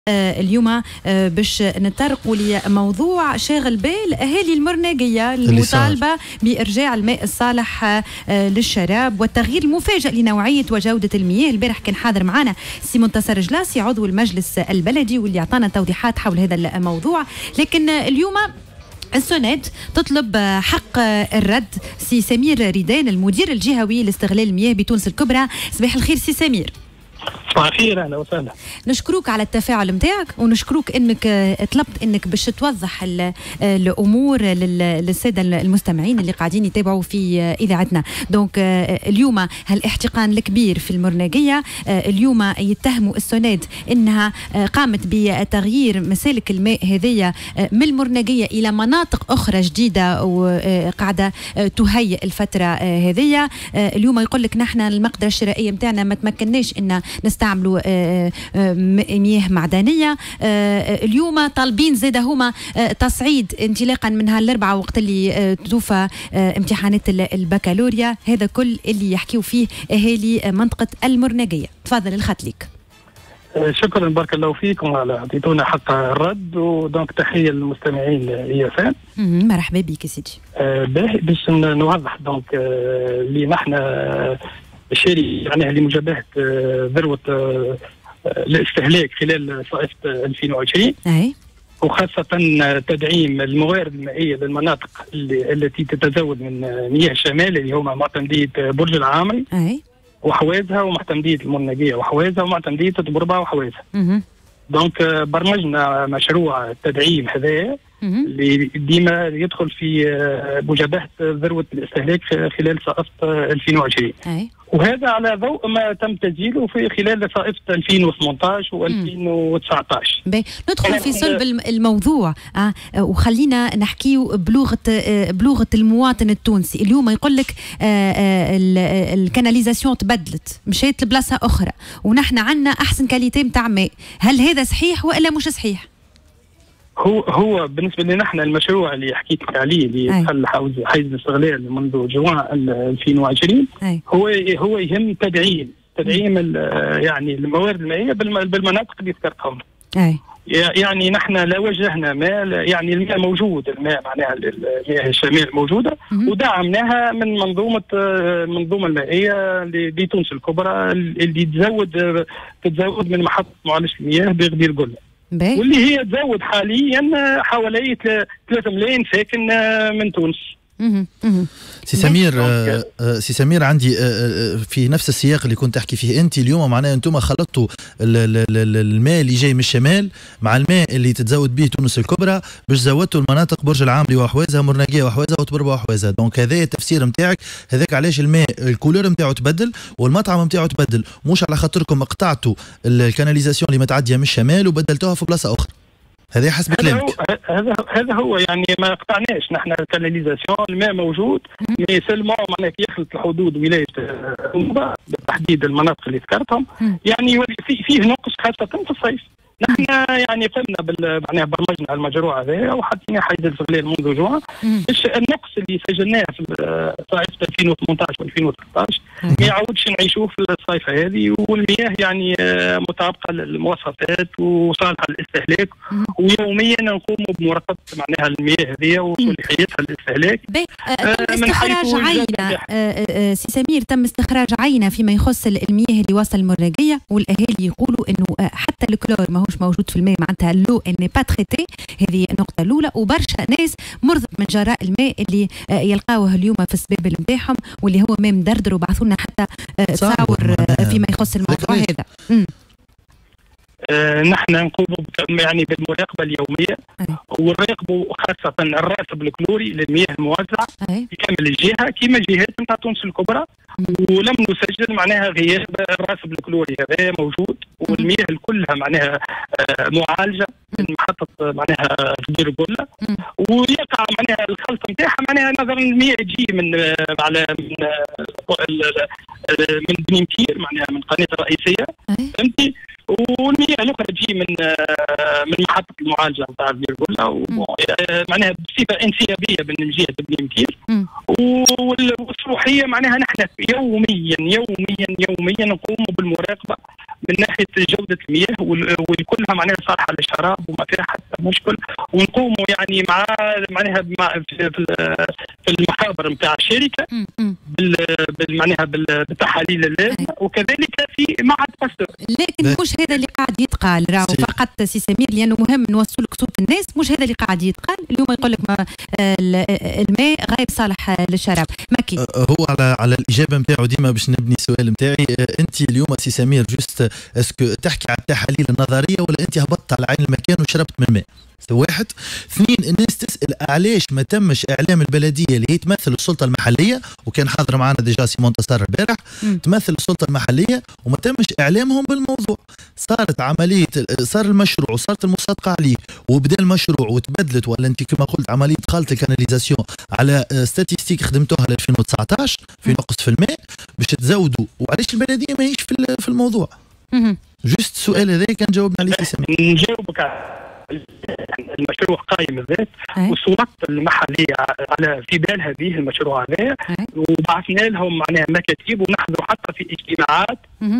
اليوم باش نتطرقوا لموضوع شاغل بال اهالي المرناقيه المطالبه بارجاع الماء الصالح للشراب والتغيير المفاجئ لنوعيه وجوده المياه. البارح كان حاضر معنا سي منتصر جلاسي عضو المجلس البلدي واللي اعطانا توضيحات حول هذا الموضوع. لكن اليوم السوناد تطلب حق الرد. سي سمير ريدان المدير الجهوي لاستغلال المياه بتونس الكبرى. صباح الخير سي سمير. صباح الخير، اهلا وسهلا. نشكروك على التفاعل نتاعك ونشكروك انك طلبت انك باش توضح الامور للساده المستمعين اللي قاعدين يتابعوا في اذاعتنا. دونك اليوم هالاحتقان الكبير في المرناقيه، اليوم يتهموا السوناد انها قامت بتغيير مسالك الماء هذيا من المرناقيه الى مناطق اخرى جديده وقاعده تهيئ الفتره هذيا. اليوم يقول لك نحن المقدره الشرائيه نتاعنا ما تمكناش ان نستعملوا مياه معدنيه. اليوم طالبين زاده هما تصعيد انطلاقا من هالاربعه وقت اللي توفى امتحانات البكالوريا. هذا كل اللي يحكيوا فيه اهالي منطقه المرناقيه. تفضل الخط ليك. شكرا، بارك الله فيكم على اعطيتونا حق الرد. ودونك تحيه للمستمعين ياسان. مرحبا بك يا سيدي. باهي باش نوضح دونك اللي نحن شيري معناها لمجابهه ذروه الاستهلاك خلال صيف 2020. اي وخاصه تدعيم الموارد المائيه للمناطق التي تتزود من مياه الشمال اللي هما معتمديه برج العامري اي وحوازها ومعتمديه المرناقيه وحوازها ومعتمديه تبربه وحوازها. دونك برمجنا مشروع التدعيم هذا اللي ديما يدخل في مجابهه ذروه الاستهلاك خلال صيف 2020. وهذا على ضوء ما تم تسجيله في خلال صائفة 2018 و2019. ندخل في صلب الموضوع وخلينا نحكيو بلغة المواطن التونسي. اليوم يقول لك الكاناليزاسيون تبدلت مشيت لبلاصة أخرى ونحن عندنا أحسن كاليتي نتاع ماء. هل هذا صحيح وإلا مش صحيح؟ هو بالنسبه لنا احنا المشروع اللي حكيت عليه اللي دخل حيز الاستغلال منذ جوان 2020 هو يهم تدعيم يعني الموارد المائيه بالمناطق اللي ذكرتهم. يعني نحن لا وجهنا ماء، يعني الماء موجود، الماء معناها مياه الشمال موجوده ودعمناها من المنظومه المائيه لتونس الكبرى اللي تتزود من محطه معالجه المياه بغدير قله، واللي هي تزود حاليا حوالي 3 ملايين ساكن من تونس. سي سمير عندي في نفس السياق اللي كنت تحكي فيه انت اليوم، معناها انتم خلطتوا الماء اللي جاي من الشمال مع الماء اللي تتزود به تونس الكبرى باش زودتوا المناطق برج العامري وحوازها مرناقيه وحوازها وتبربه وحوازها. دونك هذا التفسير نتاعك، هذاك علاش الماء الكولور نتاعو تبدل والمطعم نتاعو تبدل، مش على خاطركم قطعتوا الكاناليزاسيون اللي متعديه من الشمال وبدلتوها في بلاصه اخرى. هذا حسب كلامك. هذا هو يعني ما قطعناش نحن الكاناليزاسيون، الماء موجود مي سلمون معناها كي يخلط الحدود ولايه بالتحديد المناطق اللي ذكرتهم يعني فيه نقص خاصه في الصيف. نحن يعني قمنا معناها برمجنا المشروع هذا وحطينا حيز الاستغلال منذ جوان باش النقص اللي سجلناه في صيف 2018 و2013 ما يعاودش نعيشوه في الصيفه هذه. والمياه يعني مطابقه للمواصفات وصالحه للاستهلاك، ويوميا نقوموا بمراقبه معناها المياه هذه وصلاحيتها للاستهلاك. تم استخراج عينه سي سمير، تم استخراج عينه فيما يخص المياه اللي واصل المرناقيه، والاهالي يقولوا انه حتى الكلور ماهوش موجود في الماء، معناتها لو اني با تريتي. هذه النقطه الاولى. وبرشا ناس مرضت من جراء الماء اللي يلقاوه اليوم في السبابل نتاعهم واللي هو ماء مدردر، وبعثوا لنا حتى تصاور فيما يخص الموضوع هذا. نحن نقوم يعني بالمراقبه اليوميه ونراقبوا خاصه الراسب الكلوري للمياه الموزعه في كامل الجهه كما الجهات نتاع تونس الكبرى. ولم نسجل معناها غياب الراسب الكلوري، هذا موجود والمياه كلها معناها معالجه من محطه معناها غدير قله، ويقع معناها الخلط نتاعها معناها نظرا المياه تجي من بني مكير معناها من قناه الرئيسيه فهمتي، والمياه الاخرى تجي من محطه المعالجه نتاع غدير قله معناها بصفه انسيابيه من جهه بني مكير. والصروحيه معناها نحن يوميا نقوم بالمراقبه من ناحيه جوده المياه وكلها معناها صالحه للشراب وما فيها حتى مشكل، ونقوموا يعني معناها في المخابر نتاع الشركه معناها بالتحاليل اللازمه، وكذلك في معهد باستور. لكن مش هذا اللي قاعد يتقال راهو فقط سي سمير، لانه مهم نوصل لك صوت الناس. مش هذا اللي قاعد يتقال اليوم، يقول لك الماء غير صالح للشراب. مكي هو على الاجابه نتاعو ديما باش نبني السؤال نتاعي. انت اليوم سي سمير جوست اسكو تحكي على التحاليل النظريه ولا انت هبطت على عين المكان وشربت من الماء؟ واحد. اثنين، الناس تسال علاش ما تمش اعلام البلديه اللي هي تمثل السلطه المحليه، وكان حاضر معنا ديجا سيمون تصار البارح تمثل السلطه المحليه، وما تمش اعلامهم بالموضوع. صارت عمليه، صار المشروع وصارت المصادقه عليه وبدا المشروع وتبدلت، ولا انت كما قلت عمليه خلط الكاناليزاسيون على ستاتيستيك خدمتوها ل 2019 في نقص في الماء باش تزودوا، وعلاش البلديه ماهيش في الموضوع؟ جوست السؤال هذا كان جاوبنا عليه سي سمير. نجاوبك على المشروع قائم الذات والسلطات المحليه على في بال هذه المشروع هذا، وبعثنا لهم معناها مكاتب ونحضروا حتى في اجتماعات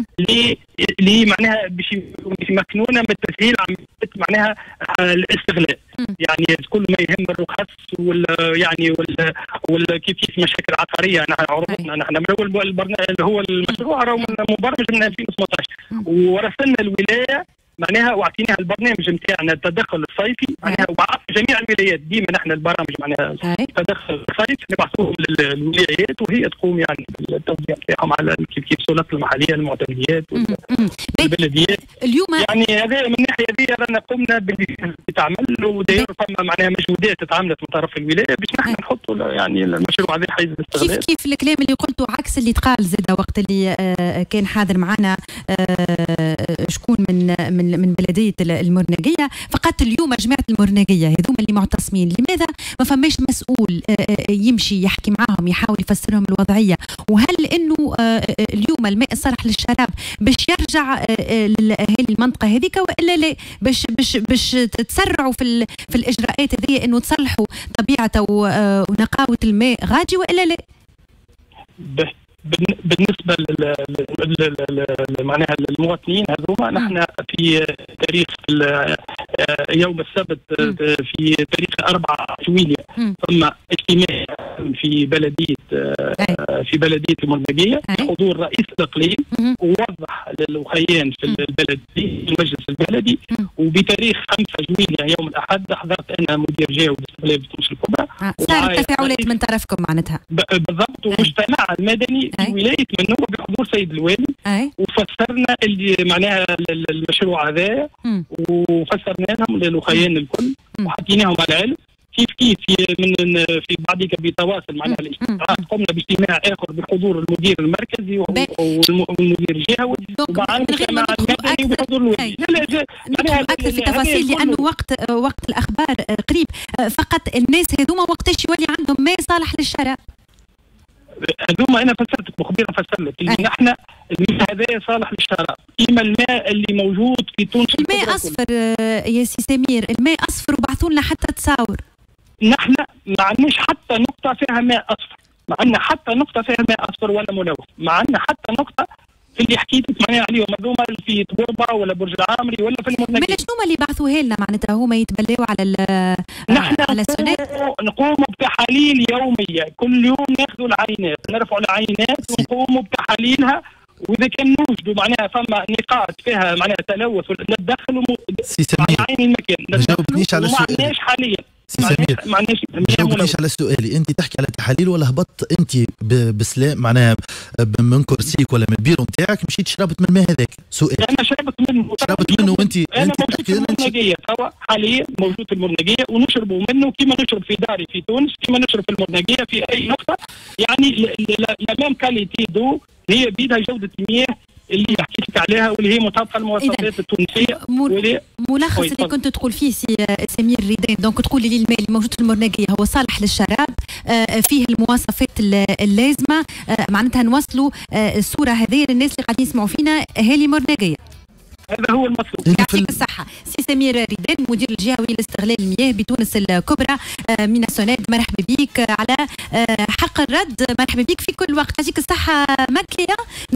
اللي معناها باش يمكنونا من تسهيل عمليه معناها الاستغلال. يعني كل ما يهم الرخص يعني كيف مشاكل عقاريه. نحن عرضنا نحن من اول اللي هو المشروع راهو مبرمج من 2017 ورسلنا الولايه معناها واعطيناها البرنامج نتاعنا التدخل الصيفي معناها، وبعث جميع الولايات ديما نحن البرامج معناها التدخل الصيفي نبعثوهم للولايات وهي تقوم يعني بالتوزيع نتاعهم على كيف السلطات المحليه المعتمديات والبلديات. اليوم يعني هذا من الناحيه هذه رانا قمنا باللي تعمل، وداير فما معناها مجهودات تعملت من طرف الولايه باش نحن نحطوا يعني المشروع هذا حيز الاستغلال. كيف الكلام اللي قلته عكس اللي تقال زاد وقت اللي كان حاضر معنا شكون من بلديه المرنقيه. فقط اليوم جماعه المرنقيه هذوما اللي معتصمين، لماذا ما فماش مسؤول يمشي يحكي معاهم يحاول يفسرهم الوضعيه؟ وهل انه اليوم الماء الصالح للشراب باش يرجع لاهالي المنطقه هذيك، والا لا باش تسرعوا في الاجراءات هذه انه تصلحوا طبيعه ونقاوه الماء غادي، والا لا؟ بالنسبه معناها المواطنين هذوما، نحن في تاريخ يوم السبت في تاريخ 4 جويلية ثم اجتماع في بلديه المرنقيه بحضور رئيس الاقليم، ووضح للخيان في المجلس البلدي. وبتاريخ 5 جويلية يوم الاحد حضرت انا مدير جاوب باستغلال تونس الكبرى. صارت تفاعلات من طرفكم معناتها بالضبط، والمجتمع المدني في ولايه منوبه بحضور سيد الوالي، وفسرنا اللي معناها المشروع هذا وفسرنا لهم للخيان الكل وحكيناهم على العلم كيف في بعدك بتواصل معناها الاجتماعات. قمنا باجتماع اخر بحضور المدير المركزي والمدير الجهوي ومع المجتمع المدني وبحضور الوالي. ندخل اكثر في تفاصيل لانه وقت الاخبار قريب. فقط الناس هذوما وقتاش يولي عندهم ماء صالح للشراب؟ هذوما انا فسرتك مخبير افسر لك اللي نحن الماء هذا صالح للشراب. اما الماء اللي موجود في تونس الماء اصفر يا سي سمير، الماء اصفر وبعثوا لنا حتى تصاور. نحن ما عندناش حتى نقطه فيها ماء اصفر، ما عندنا حتى نقطه فيها ماء اصفر ولا ملوث، ما عندنا حتى نقطه في اللي حكيت لك معناها عليهم هذوما في تبوربه ولا برج العامري ولا في المرنقيه. من شنو اللي بعثوه لنا معناتها هما يتبلاوا على السنات؟ نقوموا بتحاليل يوميه، كل يوم ناخذوا العينات، نرفعوا العينات ونقوموا بتحاليلها، واذا كان نوجدوا معناها فما نقاط فيها معناها تلوث ندخلوا عين المكان. ما جاوبنيش على السؤال. ما عندناش حاليا سي سمير، ما جاوبنيش على سؤالي. انت تحكي على تحاليل ولا هبطت انت بسلام معناها من كرسيك ولا من البيرو نتاعك مشيت شربت من الماء هذاك؟ سؤال. انا شربت منه وانت موجود في المرنقيه توا حاليا موجود في المرنقيه ونشربوا منه كما نشرب في داري في تونس، كما نشرب في المرنقيه في اي نقطه. يعني لا ميم كاليتي دو هي بيدها جوده المياه اللي حكيت لك عليها واللي هي مطابقه للمواصفات التونسيه. ملخص اللي كنت تقول فيه سي سمير ريدان، دونك تقول لي الماء اللي موجود في المرنقيه هو صالح للشراب، فيه المواصفات اللازمه، معناتها نوصلوا الصوره هذه للناس اللي قاعدين يسمعوا فينا اهالي مرنقيه. هذا هو المطلوب. يعطيك الصحة سي سمير ريدان، مدير الجهوي لاستغلال المياه بتونس الكبرى من السوناد. مرحبا بك على حق الرد، مرحبا بك في كل وقت. يعطيك الصحة مكية.